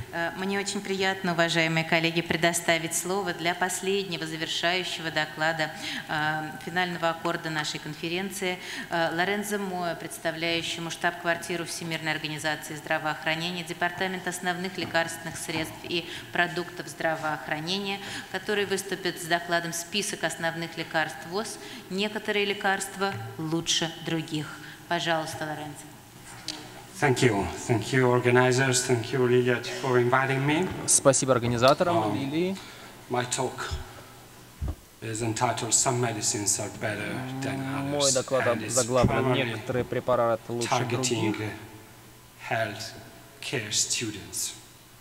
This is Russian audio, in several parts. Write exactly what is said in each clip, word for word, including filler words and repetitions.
Мне очень приятно, уважаемые коллеги, предоставить слово для последнего завершающего доклада финального аккорда нашей конференции Лоренцо Моя, представляющему штаб-квартиру Всемирной организации здравоохранения, Департамент основных лекарственных средств и продуктов здравоохранения, который выступит с докладом «Список основных лекарств ВОЗ. Некоторые лекарства лучше других». Пожалуйста, Лоренцо. Thank you. Thank you, organizers. Thank you, Lilia, for inviting me. Спасибо организаторам, Um, Лилии. My talk is entitled "Some medicines are better than others." Мой доклад and it's заглавлен primarily «Некоторые препараты лучше targeting других». health care students.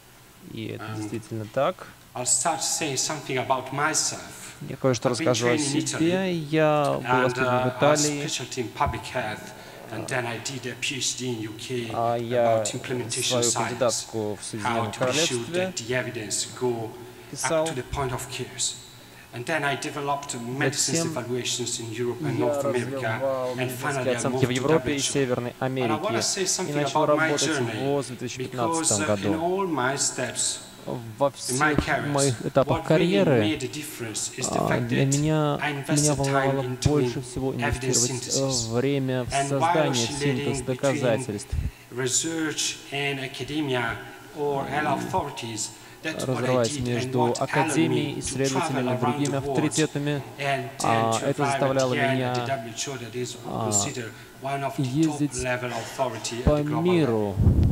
И это Um, действительно так. I'll start to say something about myself. Я кое-что I've been расскажу о trained in себе. Italy, Я был and воспитан в uh, I have Италии, specialty in public health, and then I did a PhD in U K а я about implementation свою science, кандидатскую в how Соединенном to be sure Королевстве that the evidence go писал. up to the point of care. And then I developed medicines Затем evaluations in Europe and я North America, развивал and медицинские finally I оценки в moved to Европе и W H O. Северной And I want to Америке say и something начал about my работать в journey, ВОЗ в две тысячи пятнадцатом because uh, году. in all my steps, Во in my всех careers, моих этапах what really карьеры made a difference is the а, fact для that меня, I меня invested волновало time into больше всего evidence инвестировать synthesis. время в And while создание oscillating синтез between доказательств, research and academia or health authorities, that's what I разрываясь did, and между what allowed академией, me to исследователями travel и around другими the world авторитетами, and а, then to это arrive at заставляло the end меня at the W H O that is а, considered one of the ездить top-level authority at по the global level. миру,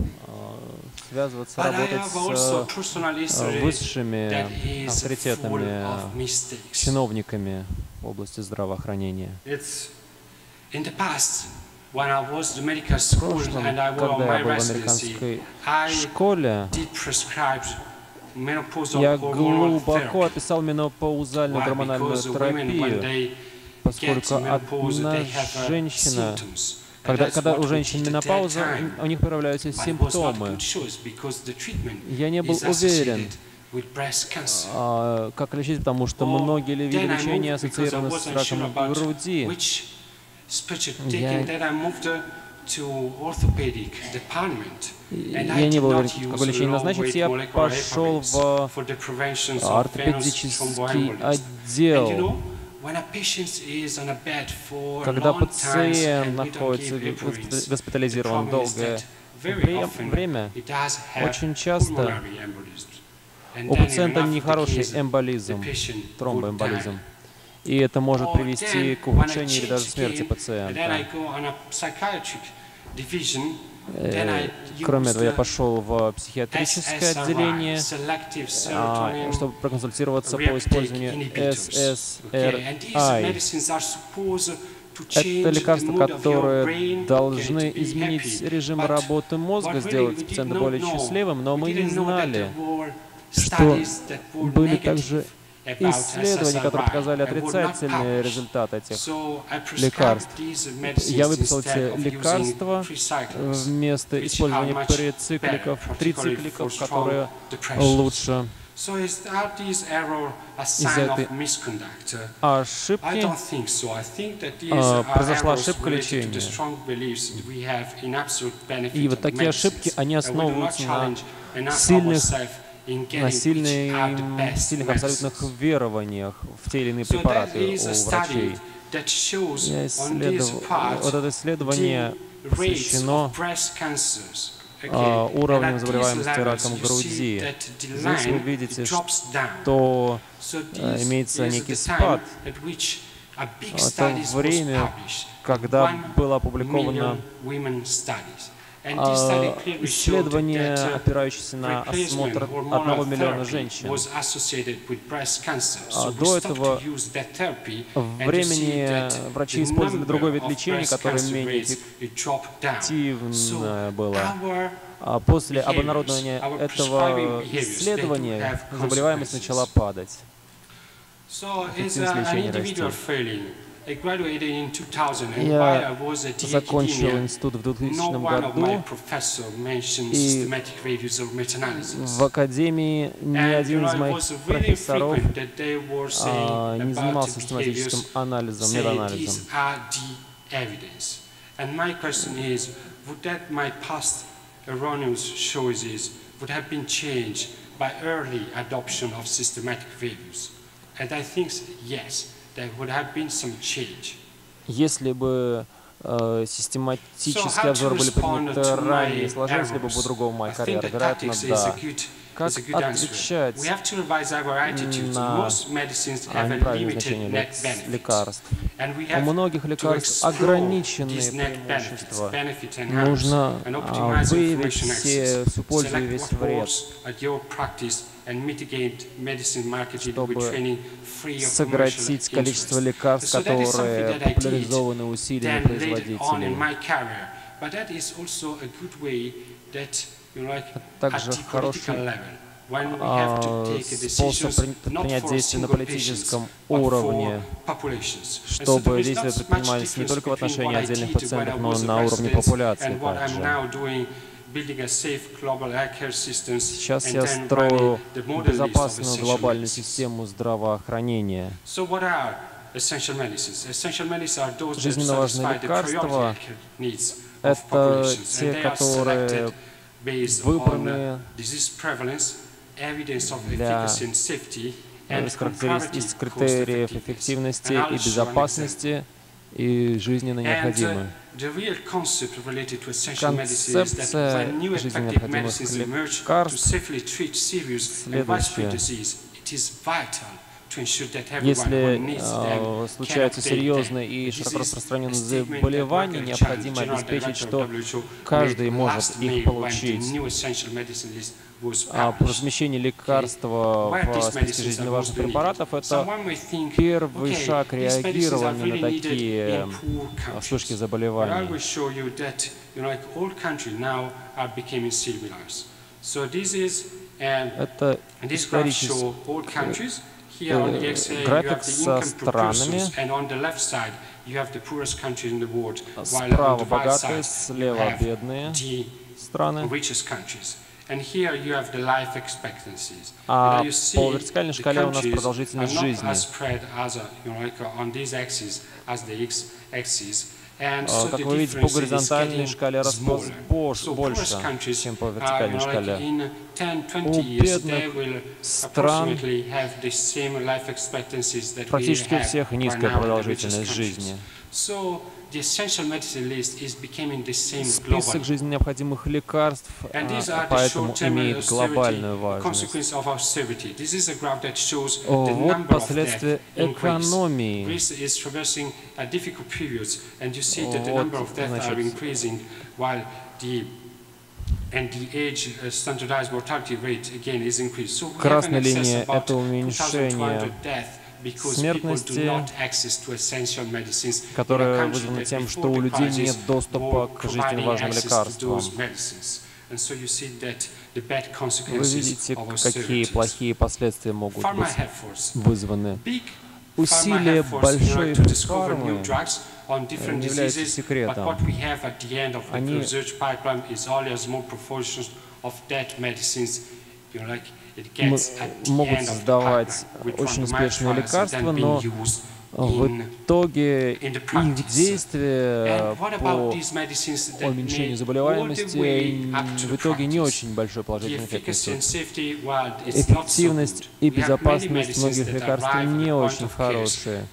а, связываться, But I работать have also с personal а, history высшими that is full авторитетами, of mistakes. чиновниками в области здравоохранения. It's in the past, when I was in medical В school прошлом, and I was on когда my я был в residency, американской I школе, did prescribe menopausal я hormonal глубоко therapy. описал менопаузальную Why? гормональную Because women, when терапию, they get поскольку menopause, одна they have uh, женщина, symptoms. And когда, that's когда what у we женщин did at that менопауза, time. у них появляются But it was not a симптомы. good choice because the treatment Я не был is уверен, associated with breast cancer. а, как лечить, потому что Or многие виды then I лечения moved because I ассоциированы с wasn't sure раком about груди. which specialty Я- taking. Then I moved uh, to orthopedic department. And I Я не did был уверен, not use какое лечение назначить. low-weight Я molecular пошел heparins в for the prevention of venous ортопедический thromboembolism. And you отдел. know, when a patient is on a bed for Когда long times пациент and we don't находится give госп- heparins, госпитализирован the problem is долгое that very вре- often время, it does have очень часто pulmonary embolisms. And у then in пациента half of the нехороший cases, эмболизм, the patient would тромбоэмболизм. die. И это может Or привести then, к when I ухудшению или даже changed смерти game, and then I пациента. go on a psychiatric division, then Э, I Кроме use этого, я the пошел в S психиатрическое S R I, отделение, selective а, serotonin чтобы проконсультироваться по reuptake использованию inhibitors. эс эс Okay, эр and these ай. medicines are supposed to Это change the лекарства, mood of your которые brain, должны okay, to be изменить happy. режим But работы мозга, what really сделать we did пациента not более know, счастливым, но we мы не didn't know that знали, there were что studies that were были также negative about исследования, которые показали S S R I and were not отрицательные published. результаты этих So I prescribed лекарств. these medicines Я выписал instead эти of using лекарства tricyclics, вместо which использования are much перицикликов, better, particularly трицикликов, for которые strong depressions. лучше. So is that this error a sign этой of misconduct? А I ошибки, don't think so. I think that these а, are произошла errors ошибка related to the лечения. strong beliefs that we have in absolute benefit И вот of такие ошибки, medicines. они And we do not основываются на challenge enough сильных, ourselves in getting на which are the сильных, best сильных абсолютных medicines. верованиях в те или иные So that препараты is a у study врачей. that shows Я on this исследовал, part вот это исследование the rates посвящено of breast cancers. Okay. а, And уровнем at these заболеваемости levels, раком you see груди. that the Здесь вы line, видите, it drops down. что So а, this имеется is некий the time спад. at which a big Это studies was время, published. когда One было опубликовано million women studies. And this study а, clearly showed исследование, that, uh, опирающееся на replacement осмотр hormonal одного миллиона therapy женщин. was associated with breast cancer. А So we до stopped этого to use that therapy and to see времени that врачи the использовали number другой вид of лечения, breast которое cancer менее rates, it dropped down. эффективно So было. our А после behaviors, обнародования our этого prescribing behaviors, they do исследования have заболеваемость consequences. начала падать. So as Эффективность a, an лечения individual расти. failing, I graduated in two thousand, and while I Я was at the закончил academia, институт в no двухтысячном one of my году, professors mentioned и systematic reviews or meta-analysis. в академии ни And один you know, из it моих was really профессоров frequent that they were saying а, не about занимался the систематическим behaviors, анализом, saying метаанализом. these are the evidence. And my question is, would that my past erroneous choices would have been changed by early adoption of systematic values. And I think, yes, there would have been some change. Если бы э, систематические обзоры были приняты ранее, сложилась ли бы по-другому моя карьера? Вероятно, да. Как отвечать на неправильное значение лекарств? У многих лекарств ограниченные преимущества. Нужно а, выявить все, всю пользу и весь вред, чтобы сократить количество лекарств, которые популяризованы усилиями производителей. Это также хороший а, способ принять действия на политическом уровне, чтобы действия предпринимались не только в отношении отдельных пациентов, но и на уровне популяции также. Сейчас я строю безопасную глобальную систему здравоохранения. Жизненно важные лекарства — это те, которые выбраны для из критериев эффективности и безопасности и жизненно необходимы. Концепция жизненно необходимых лекарств следующая. Если э, случаются серьезные и широко распространенные заболевания, необходимо обеспечить, что каждый может их получить. А размещение лекарства в списке жизненно важных препаратов — это первый шаг реагирования на такие вспышки заболеваний. Это исторический график со странами. Справа богатые, слева бедные страны. А по вертикальной шкале у нас продолжительность жизни. Как вы видите, по горизонтальной шкале рост больше, чем по вертикальной шкале. У бедных стран практически у всех низкая продолжительность жизни. Список жизненно необходимых лекарств поэтому имеет глобальную важность. Вот последствия экономии. Вот, значит, красная линия — это уменьшение смертности, которая вызвана тем, что у людей нет доступа к жизненно важным лекарствам. Вы видите, какие плохие последствия могут быть вызваны. Усилия большой фармы не являются секретом. Они могут создавать очень успешные лекарства, но в итоге их действие по уменьшению заболеваемости в итоге не очень большой положительный эффект несут. Эффективность и безопасность многих лекарств не очень хорошие.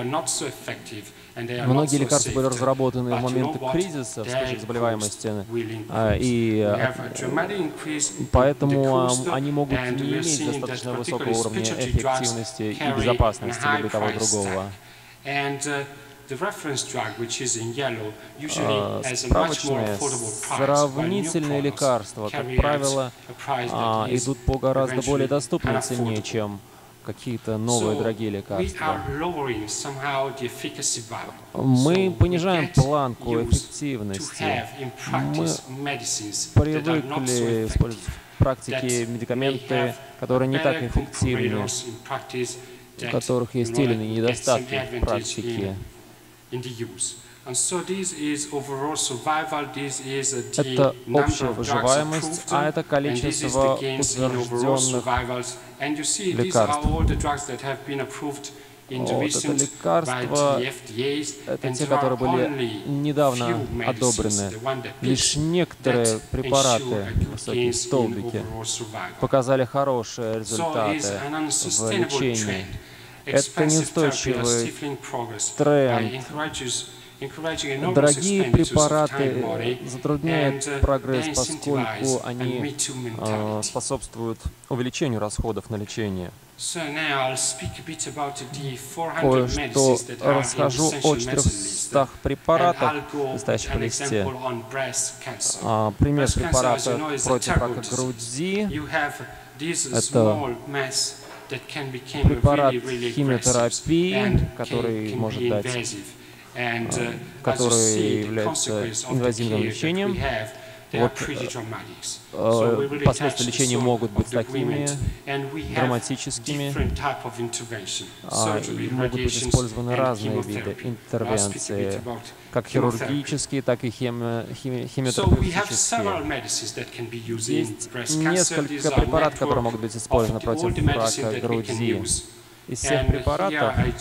Многие лекарства были разработаны в моменты кризиса, вспышек заболеваемости, и поэтому они могут не иметь достаточно высокого уровня эффективности и безопасности либо того и другого. Справочные, сравнительные лекарства, как правило, идут по гораздо более доступной цене, чем какие-то новые дорогие лекарства. Мы понижаем планку эффективности. Мы привыкли использовать в практике медикаменты, которые не так эффективны, у которых есть те или иные недостатки в практике. Это общая выживаемость, а это количество утвержденных лекарств. Вот это лекарства, это те, которые были недавно одобрены. Лишь некоторые препараты, высокие столбики, показали хорошие результаты в лечении. Это неустойчивый тренд. Дорогие препараты затрудняют прогресс, поскольку они э, способствуют увеличению расходов на лечение. Кое-что расскажу о четырехстах препаратах, стоящих в листе. А, пример препарата против рака груди. Это препарат химиотерапии, который может дать, который является инвазивным лечением. Вот, последствия лечения могут быть такими драматическими, а, и могут быть использованы разные виды интервенции, как хирургические, так и хими, хими, химиотерапевтические. Есть несколько препаратов, которые могут быть использованы против рака груди. Из всех препаратов я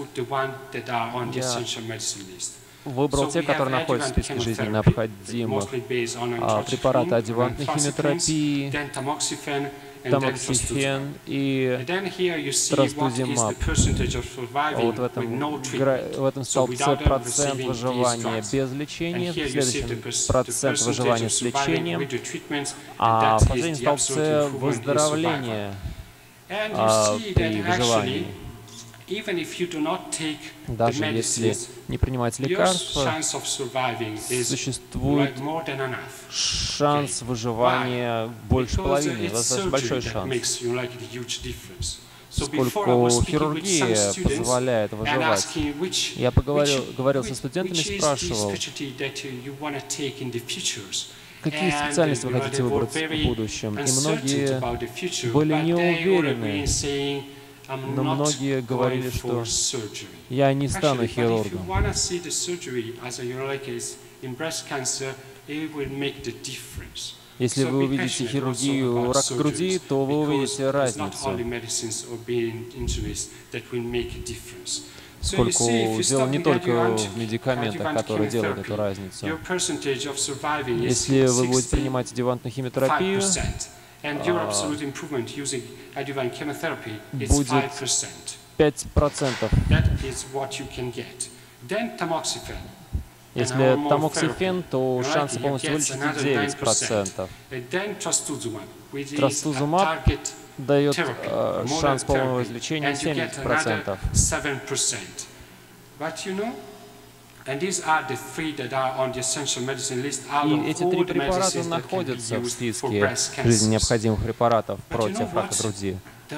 выбрал те, которые находятся в списке жизненно необходимых. А, препараты адъювантной химиотерапии, тамоксифен и трастузимаб. Вот в этом, в этом столбце процент выживания без лечения, в следующем процент выживания с лечением, а в последнем столбце выздоровление а, при выживании. Даже если не принимать лекарства, существует шанс выживания больше половины, достаточно большой шанс, поскольку хирургия позволяет выживать. Я поговорил, говорил со студентами, спрашивал, какие специальности вы хотите выбрать в будущем, и многие были не уверены. Но многие говорили, что я не стану хирургом. Если вы увидите хирургию рака груди, то вы увидите разницу. Поскольку дело не только в медикаментах, которые делают эту разницу. Если вы будете принимать адъювантную химиотерапию, будет пять процентов. Если тамоксифен, то шансы полностью вылечить девять процентов. Трастузумаб дает э, шанс полного излечения семьдесят процентов. И эти три препарата находятся в списке жизненно необходимых препаратов против рака груди.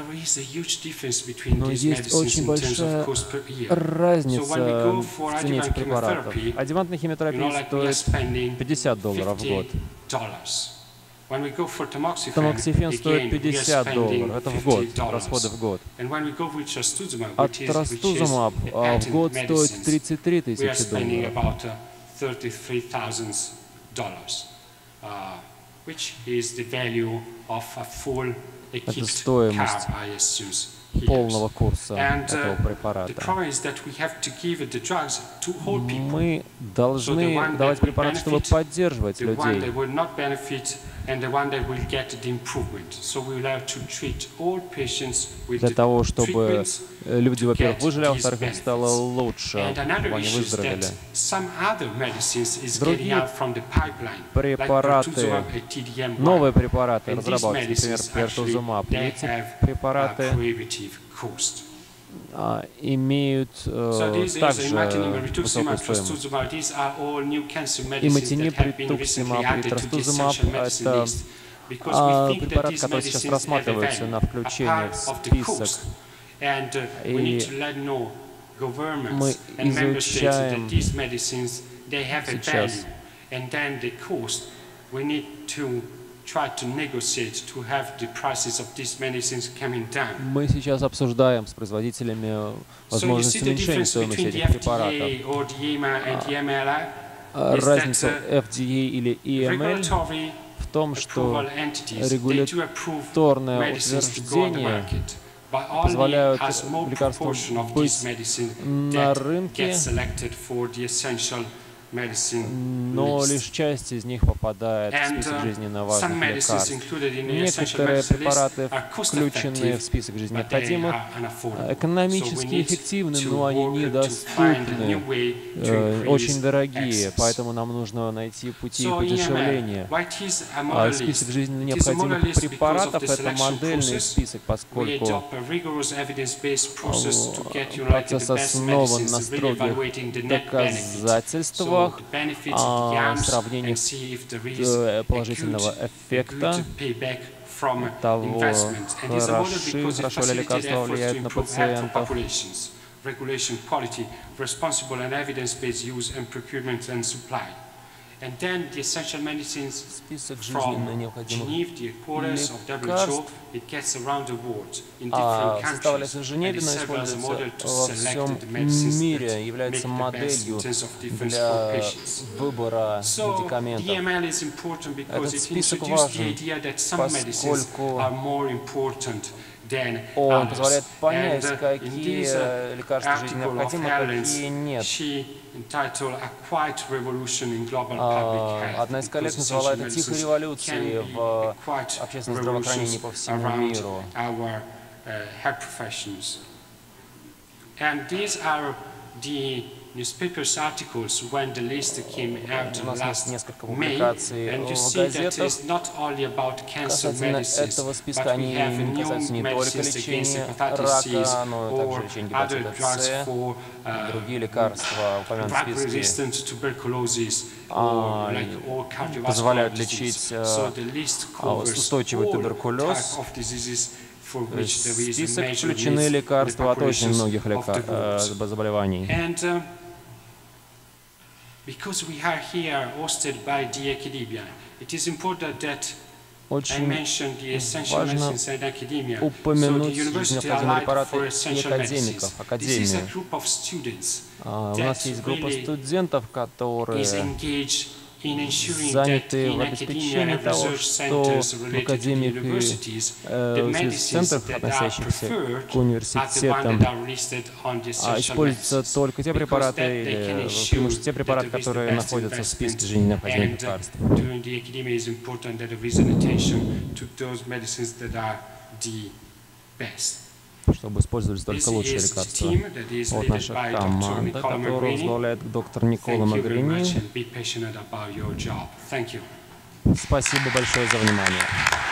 Но есть очень большая разница в цене этих препаратов. Адъювантная химиотерапия стоит пятьдесят долларов в год. Тамоксифен стоит пятьдесят долларов. Это в год, расходы в год. А трастузумаб в год стоит тридцать три тысячи долларов. Это стоимость полного курса этого препарата. Мы должны давать препараты, чтобы поддерживать людей. Для того, чтобы люди, во-первых, выжили, а во-вторых, им стало лучше, они выздоровели. Другие препараты, новые препараты разрабатываются, например, пертузумаб. Эти препараты а, имеют э, также высокую стоимость. Иматиниб, ритуксимаб и трастузумаб — это а, препараты, которые сейчас рассматриваются на включение в список. И мы изучаем сейчас Мы сейчас обсуждаем с производителями возможность уменьшения стоимости этих препаратов. А, разница эф ди эй или и эм эл в том, что регуляторное утверждение позволяют лекарствам быть на рынке, но лишь часть из них попадает в список жизненно важных лекарств. Некоторые препараты, включенные в список жизненно необходимых, экономически эффективны, но они недоступны, э, очень дорогие, поэтому нам нужно найти пути их удешевления. А список жизненно необходимых препаратов — это модельный список, поскольку процесс основан на строгих доказательствах, о сравнении положительного эффекта того, хороши, хорошо ли лекарства влияют на пациентов. Список жизненно необходимых лекарств а, составляется в Женеве, но используется во всем мире, является моделью для выбора медикаментов. Этот список важен, поскольку он позволяет понять, какие лекарства жизненно необходимы, какие нет. А, одна из коллег назвала это тихой революцией в общественном здравоохранении по всему миру. Newspapers articles when the list came out last May, and you see that it's not only about cancer medicines, but we have new medicines against hepatitis C or other drugs for uh, drug-resistant tuberculosis or like all cardiovascular diseases. So the list covers all types of diseases. В список включены лекарства от очень многих заболеваний. Очень важно упомянуть необходимые препараты и академиков, академию. У нас есть группа студентов, которые заняты в обеспечении того, что в академиях и э, центрах, относящихся к университетам, а используются только те препараты, или преимущественно те препараты, которые находятся в списке жизненно необходимых лекарств. Чтобы использовались только лучшие лекарства. Вот наша команда, которую возглавляет доктор Никола Магрини. Спасибо большое за внимание.